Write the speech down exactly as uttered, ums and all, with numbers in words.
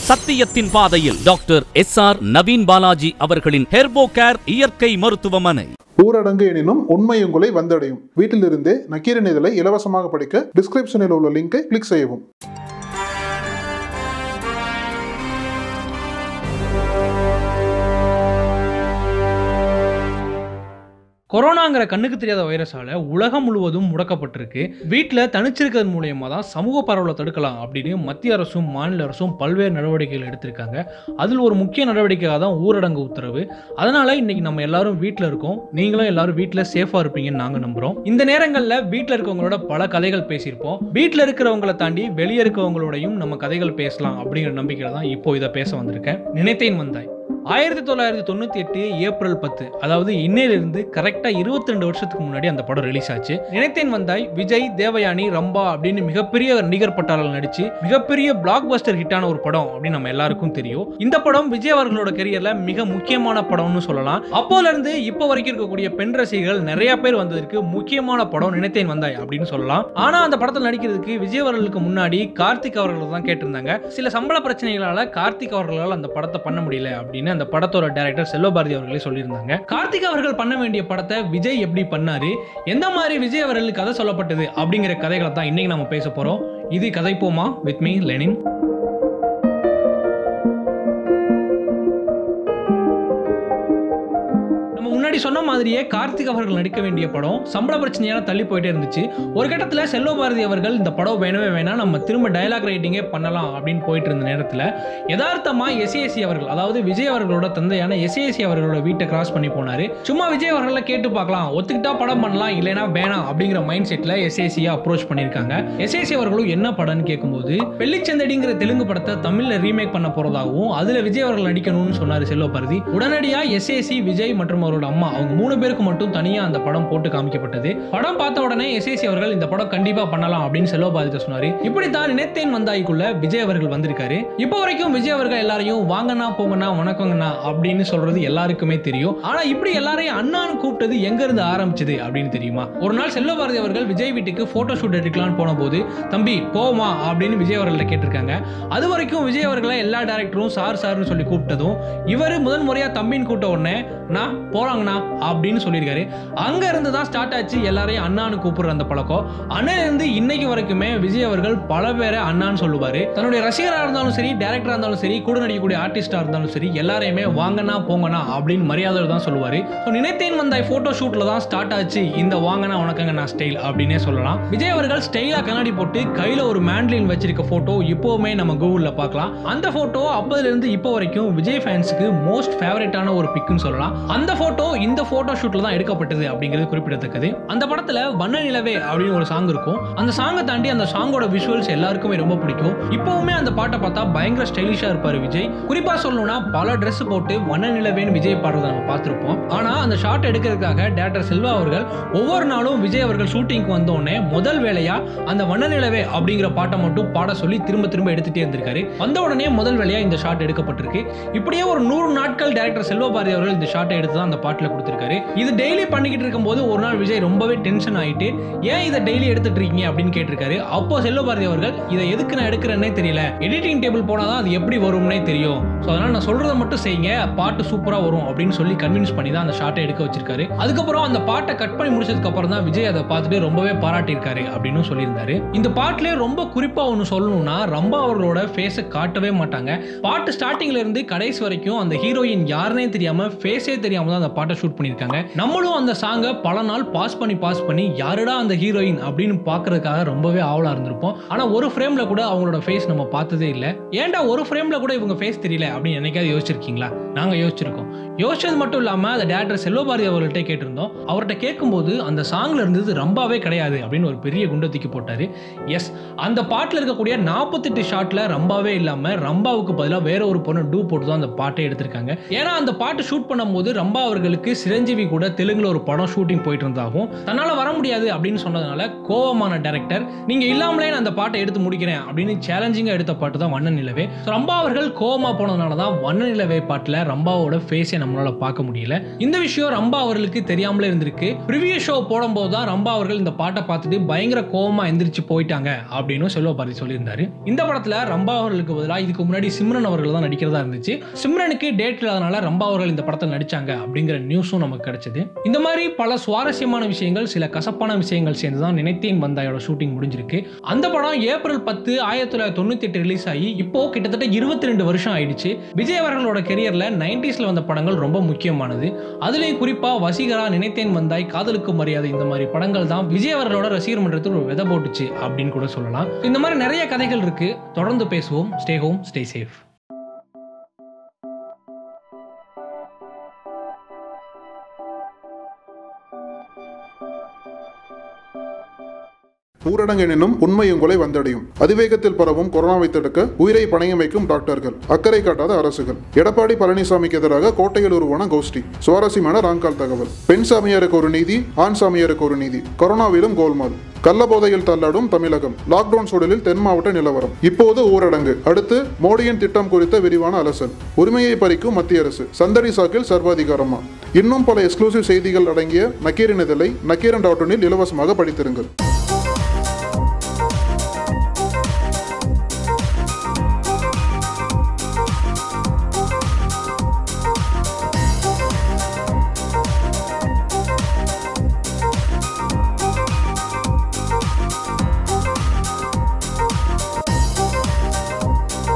சத்தியத்தின் பாதையில் doctor S R Naveen Balaji அவர்களின் ஹெர்போ கேர் இயற்கை மருத்துவமனை. ஊரடங்கு எனினும் உண்மை உங்களை வந்தடையும். வீட்டிலிருந்தே நக்கீரன் இதழை இலவசமாக படிக்க டிஸ்கிரிப்ஷனில் உள்ள லிங்கை கிளிக் செய்யவும். கொரோனாங்கிற கண்ணுக்கு தெரியாத வைரஸால உலகம் முழுவதும் முடக்கப்பட்டிருக்கு. வீட்டில் தனிச்சிருக்கிறது மூலயமா தான் சமூக பரவலை தடுக்கலாம் அப்படின்னு மத்திய அரசும் மாநில அரசும் பல்வேறு நடவடிக்கைகள் எடுத்திருக்காங்க. அதில் ஒரு முக்கிய நடவடிக்கையாக தான் ஊரடங்கு உத்தரவு. அதனால இன்னைக்கு நம்ம எல்லாரும் வீட்டில் இருக்கோம். நீங்களும் எல்லாரும் வீட்டில் சேஃபாக இருப்பீங்கன்னு நாங்கள் நம்புறோம். இந்த நேரங்களில் வீட்டில் இருக்கவங்களோட பல கதைகள் பேசியிருப்போம். வீட்டில் இருக்கிறவங்களை தாண்டி வெளியே இருக்கவங்களோடையும் நம்ம கதைகள் பேசலாம் அப்படிங்கிற நம்பிக்கையில தான் இப்போ இதை பேச வந்திருக்கேன். நினைத்தேன் வந்தாய் ஆயிரத்தி தொள்ளாயிரத்தி தொண்ணூத்தி எட்டு ஏப்ரல் பத்து, அதாவது இன்னையிலிருந்து கரெக்டா இருபத்தி ரெண்டு வருஷத்துக்கு முன்னாடி அந்த படம் ரிலீஸ் ஆச்சு. நினைத்தேன் வந்தாய் விஜய், தேவயானி, ரம்பா அப்படின்னு மிகப்பெரிய நடிகர் பட்டாளர்கள் நடிச்சு மிகப்பெரிய பிளாக்பஸ்டர் ஹிட்டான ஒரு படம் அப்படின்னு நம்ம எல்லாருக்கும் தெரியும். இந்த படம் விஜய் அவர்களோட கரியர்ல மிக முக்கியமான படம்னு சொல்லலாம். அப்போல இருந்து இப்போ வரைக்கும் இருக்கக்கூடிய பெண் ரசிகர்கள் நிறைய பேர் வந்ததற்கு முக்கியமான படம் நினைத்தேன் வந்தாய் அப்படின்னு சொல்லலாம். ஆனா அந்த படத்தில் நடிக்கிறதுக்கு விஜய் அவர்களுக்கு முன்னாடி கார்த்திக் அவர்கள் தான் கேட்டிருந்தாங்க. சில சம்பள பிரச்சனைகளால கார்த்திக் அவர்களால் அந்த படத்தை பண்ண முடியல அப்படின்னு அந்த படத்தோட டைரக்டர் செல்வபாரதி அவர்களே சொல்லியிருந்தாங்க. கார்த்திக் அவர்கள் பண்ண வேண்டிய படத்தை விஜய் எப்படி பண்ணாரு, எந்த மாதிரி விஜய் அவர்களுக்கு கதை சொல்லப்பட்டது அப்படிங்கிற கதைகளை தான் இன்னைக்கு நம்ம பேச போறோம். இது கதை போமா வித் மீ லெனின். முன்னாடி சொன்ன மாதிரியே கார்த்திக் அவர்கள் நடிக்க வேண்டிய படம் சம்பள பிரச்சனையால தள்ளி போயிட்டே இருந்துச்சு. ஒரு கட்டத்தில் செல்வபாரதி அவர்கள் இந்த படம் வேணவே வேணாம், நம்ம திரும்ப டயலாக் ரைட்டிங்கே பண்ணலாம் அப்படின்னு போயிட்டு இருந்த நேரத்தில் யதார்த்தமா எஸ்ஏசி அவர்கள், அதாவது விஜய் அவர்களோட தந்தையான எஸ்ஏசி அவர்களோட வீட்டை கிராஸ் பண்ணி போனாரு. சும்மா விஜய் அவர்களை கேட்டு பார்க்கலாம், ஒத்துக்கிட்டா படம் பண்ணலாம், இல்லைன்னா வேணாம் அப்படிங்கிற மைண்ட் செட்ல எஸ்ஏசியை அப்ரோச் பண்ணியிருக்காங்க. எஸ்ஏசி அவர்களும் என்ன படம்னு கேட்கும்போது வெள்ளிச்சந்தடிங்கிற தெலுங்கு படத்தை தமிழ்ல ரீமேக் பண்ண போறதாகவும் அதுல விஜய் அவர்கள் நடிக்கணும்னு சொன்னாரு செல்வபாரதி. உடனடியா எஸ்ஏசி, விஜய் மற்றும் அவரோட அம்மா அவங்க மூணு பேருக்கு மட்டும் தனியா அந்த படம் போட்டு காமிக்கப்பட்டது. படம் பார்த்த உடனே எஸ்ஏசி அவர்கள் இந்த படம் கண்டிப்பா பண்ணலாம் அப்படின்னு செல்வபாரதி சொன்னாரு. இப்படித்தான் நினைத்தேன் வந்தாய்க்குள்ள விஜய் அவர்கள் வந்திருக்காரு. இப்போ வரைக்கும் விஜய் அவர்கள் எல்லாரையும் வாங்கண்ணா போங்கண்ணா வணக்கங்கண்ணா அப்படின்னு சொல்றது எல்லாருக்குமே தெரியும். ஆனா இப்படி எல்லாரையும் அண்ணான்னு கூப்பிட்டது எங்க இருந்து ஆரம்பிச்சது அப்படின்னு தெரியுமா? ஒரு நாள் செல்வபாரதி அவர்கள் விஜய் வீட்டுக்கு போட்டோ ஷூட் எடுக்கலான்னு போன போது தம்பி போமா அப்படின்னு விஜய் அவர்கள் கேட்டிருக்காங்க. அது வரைக்கும் விஜய் அவர்களை எல்லா டைரக்டரும் சார் சார்னு சொல்லி கூப்பிட்டதும் இவர் முதன் முறையா தம்பின்னு கூப்பிட்ட உடனே நான் போறாங்கண்ணா அப்படின்னு சொல்லியிருக்காரு. அங்க இருந்து தான் ஸ்டார்ட் ஆச்சு எல்லாரையும் அண்ணான்னு கூப்பிடுற அந்த பழக்கம். அண்ணன் இருந்து இன்னைக்கு வரைக்குமே விஜய் அவர்கள் பல பேரை அண்ணான்னு சொல்லுவாரு. தன்னுடைய ரசிகராக இருந்தாலும் சரி, டைரக்டரா இருந்தாலும் சரி, கூட நடிக்கக்கூடிய ஆர்டிஸ்டா இருந்தாலும் சரி, எல்லாரையுமே வாங்கண்ணா போங்கண்ணா அப்படின்னு மரியாதையோட தான் சொல்லுவாரு. நினைத்தேன் வந்தாய் போட்டோ ஷூட்ல தான் ஸ்டார்ட் ஆச்சு இந்த வாங்கண்ணா வணக்கங்கண்ணா ஸ்டைல் அப்படின்னே சொல்லலாம். விஜய் அவர்கள் ஸ்டைலா கண்ணாடி போட்டு கையில ஒரு மேண்ட்லின் வச்சிருக்க போட்டோ இப்பவுமே நம்ம கூகுள்ல பார்க்கலாம். அந்த போட்டோ அப்பதுல இருந்து இப்போ வரைக்கும் விஜய் ஃபேன்ஸ்க்கு மோஸ்ட் ஃபேவரட்டான ஒரு பிக்னு சொல்லலாம். அந்த போட்டோ இந்த போட்டோ ஷூட்ல தான் எடுக்கப்பட்டது அப்படிங்கிறது குறிப்பிடத்தக்கது. அந்த படத்துல வண்ண நிலவே அப்படின்னு ஒரு சாங் இருக்கும். அந்த சாங்கை தாண்டி அந்த சாங்கோட விஷுவல்ஸ் எல்லாருக்குமே ரொம்ப பிடிக்கும். இப்பவுமே அந்த பாட்டை பார்த்தா பயங்கர ஸ்டைலிஷா இருப்பாரு விஜய். குறிப்பா சொல்லணும்னா பல ட்ரெஸ் போட்டு வண்ண நிலவேன்னு விஜய் பாடுறதை நம்ம பார்த்திருப்போம். ஆனா அந்த ஷாட் எடுக்கிறதுக்காக டைரக்டர் செல்வா அவர்கள் ஒவ்வொரு நாளும் விஜய் அவர்கள் ஷூட்டிங்க்கு வந்த உடனே முதல் வேலையா அந்த வண்ண நிலவே அப்படிங்கிற பாட்டை மட்டும் பாட சொல்லி திரும்ப திரும்ப எடுத்துட்டே இருந்திருக்காரு. வந்த உடனே முதல் வேலையா இந்த ஷாட் எடுக்கப்பட்டிருக்கு. இப்படியே ஒரு நூறு நாட்கள் டைரக்டர் செல்வபாரதி அவர்கள் இந்த ஷாட்டை எடுத்து தான் அந்த பாட்டில் கொடுத்திருக்காரு. இது டெய்லி பண்ணிக்கிட்டு இருக்கும்போது ஒரு நாள் விஜய் ரொம்பவே டென்ஷன் ஆயிட்டு ஏன் இதை டெய்லி எடுத்துட்டு இருக்கீங்க அப்படின்னு கேட்டிருக்காரு. அப்போ செல்வபாரதி அவர்கள் இதை எதுக்கு நான் எடுக்கிறேன்னே தெரியல, எடிட்டிங் டேபிள் போனாதான் அது எப்படி வரும்னே தெரியும், ஸோ அதனால நான் சொல்றதை மட்டும் செய்யுங்க, பாட்டு சூப்பரா வரும் அப்படின்னு சொல்லி கன்வின்ஸ் பண்ணி தான் அந்த ஷாட்டை எடுக்க வச்சிருக்காரு. அதுக்கப்புறம் அந்த பாட்டை கட் பண்ணி முடிச்சதுக்கு அப்புறம் தான் விஜய் அதை பார்த்துட்டு ரொம்பவே பாராட்டியிருக்காரு அப்படின்னு சொல்லியிருந்தாரு. இந்த பாட்டிலே ரொம்ப குறிப்பா ஒன்று சொல்லணும்னா ரம்பா அவர்களோட ஃபேஸை காட்டவே மாட்டாங்க. பாட்டு ஸ்டார்டிங்ல இருந்து கடைசி வரைக்கும் அந்த ஹீரோயின் யாருன்னே தெரியாம ஃபேஸே தெரியாம தான் அந்த பாட்டை ஷூட் பண்ணியிருக்காங்க. நம்மளும் அந்த சாங்கை பல நாள் பாஸ் பண்ணி பாஸ் பண்ணி யாருடா அந்த ஹீரோயின் அப்படின்னு பாக்குறதுக்காக ரொம்பவே ஆவலா இருந்திருப்போம். ஆனா ஒரு ஃப்ரேம்ல கூட அவங்களோட ஃபேஸ் நம்ம பார்த்ததே இல்லை. ஏன்டா ஒரு ஃப்ரேம்ல கூட இவங்க ஃபேஸ் தெரியல அப்படின்னு என்னைக்காவது யோசிச்சிருக்கீங்களா? நாங்க யோசிச்சிருக்கோம். யோசிச்சது மட்டும் இல்லாம அந்த டைரக்டர் செல்வபாரதி அவர்கள்ட்ட கேட்டிருந்தோம். அவர்கிட்ட கேட்கும்போது அந்த சாங்ல இருந்தது ரம்பாவே கிடையாது அப்படின்னு ஒரு பெரிய குண்டை தூக்கி போட்டாரு. எஸ், அந்த பாட்டில் இருக்கக்கூடிய நாற்பத்தி எட்டு ஷாட்ல ரம்பாவே இல்லாம ரம்பாவுக்கு பதிலாக வேற ஒரு பொண்ணு டூ போட்டு தான் அந்த பாட்டை எடுத்திருக்காங்க. ஏன்னா அந்த பாட்டு ஷூட் பண்ணும்போது ரம்பா அவர்களுக்கு சிரஞ்சீவி கூட தெலுங்குல ஒரு படம் ஷூட்டிங் போயிட்டு இருந்தாகும். தன்னால வர முடியாது அப்படின்னு சொன்னதுனால கோவமான டைரக்டர் நீங்க இல்லாமலே நான் அந்த பாட்டை எடுத்து முடிக்கிறேன் அப்படின்னு சேலஞ்சிங்கா எடுத்த பாட்டு தான் வண்ண நிலவே. ரம்பா அவர்கள் கோவமா போனதுனால தான் வண்ண நிலவே பாட்டுல ரம்பாவோட ஃபேஸை நம்மளால பார்க்க முடியல. இந்த விஷயம் ரம்பா அவர்களுக்கு தெரியாமலே இருந்திருக்கு. ப்ரிவியூ ஷோ போடும்போது தான் ரம்பா அவர்கள் இந்த பாட்டை பார்த்துட்டு பயங்கர கோவமா எந்திரிச்சு போயிட்டாங்க அப்படின்னு செல்வ பாரதி சொல்லியிருந்தாரு. இந்த படத்துல ரம்பா அவர்களுக்கு பதிலாக இதுக்கு முன்னாடி சிம்ரன் அவர்கள் தான் நடிக்கிறதா இருந்துச்சு. சிம்ரனுக்கு டேட் இல்லாதனால ரம்பா அவர்கள் இந்த படத்தை நடிச்சாங்க அப்படிங்கிற நியூஸும் நமக்கு கிடைச்சது. இந்த மாதிரி பல சுவாரஸ்யமான விஷயங்கள், சில கசப்பான விஷயங்கள் சேர்ந்து தான் நினைத்தேன் வந்தாயோட ஷூட்டிங் முடிஞ்சிருக்கு. அந்த படம் ஏப்ரல் பத்து ஆயிரத்தி தொள்ளாயிரத்தி தொண்ணூத்தி எட்டு ரிலீஸ் ஆகி இப்போ கிட்டத்தட்ட இருபத்தி ரெண்டு வருஷம் ஆயிடுச்சு. விஜய் அவர்களோட கெரியர்ல நைன்டிஸ்ல வந்த படங்கள் ரொம்ப முக்கியமானது. அதுலயும் குறிப்பா வசீகரா, நினைத்தேன் வந்தாய், காதலுக்கு மரியாதை இந்த மாதிரி படங்கள் தான் விஜய் அவர்களோட ரசிகர் மன்றத்தில் ஒரு விதை போட்டுச்சு அப்படின்னு கூட சொல்லலாம். இந்த மாதிரி நிறைய கதைகள் இருக்கு. தொடர்ந்து பேசுவோம். Stay home, stay safe. ஊரடங்கு எனும் உண்மை உங்களை வந்தடையும். அதிவேகத்தில் பரவும் கொரோனாவை தடுக்க உயிரை பணயம் வைக்கும் டாக்டர்கள், அக்கறை காட்டாத அரசுகள். எடப்பாடி பழனிசாமிக்கு எதிராக கோட்டையில் உருவான கோஷ்டி. சுவாரஸ்யமான ராங்கால் தகவல். பெண் சாமியாருக்கு ஒரு நீதி, ஆண் சாமியாருக்கு ஒரு நீதி. கொரோனாவிலும் கோல்மால். கள்ள போதையில் தள்ளாடும் தமிழகம். லாக்டவுன் சூழலில் தென் மாவட்ட நிலவரம். இப்போது ஊரடங்கு. அடுத்து மோடியின் திட்டம் குறித்த விரிவான அலசல். உரிமையை பறிக்கும் மத்திய அரசு. சந்தடி சாக்கில் சர்வாதிகாரமா? இன்னும் பல எக்ஸ்க்ளூசிவ் செய்திகள் அடங்கிய நக்கீரன் இதழை நக்கீரன் டாட் இனில் இலவசமாக படித்திருங்கள்.